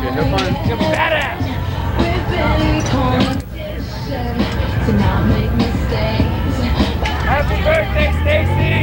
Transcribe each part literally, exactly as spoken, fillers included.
have fun. It's gonna be badass. Happy birthday, Stacy!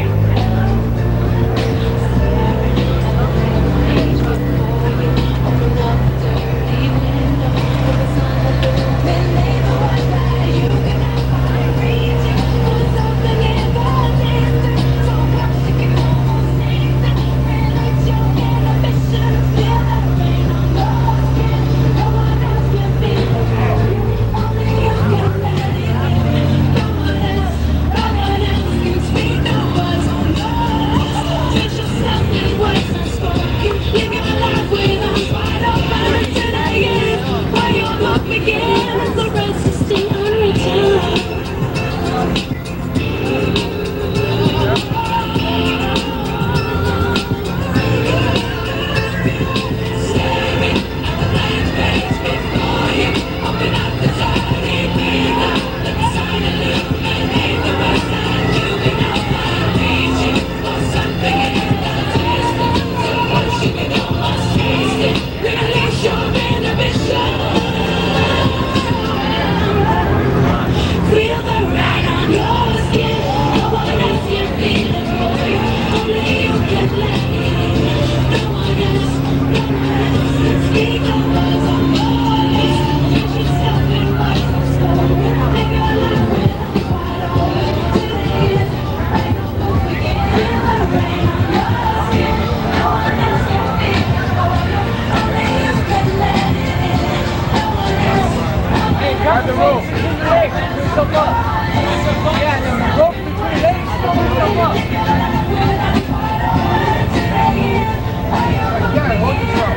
Grab the rope. Between the legs. Push yourself up. Yeah, the rope between legs. Push yourself up. Yeah, hold yourself.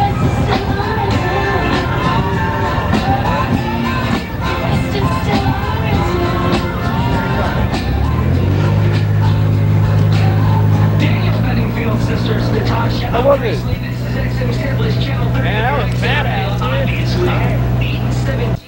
Sisters, Natasha. How was it? Man, that was badass, dude.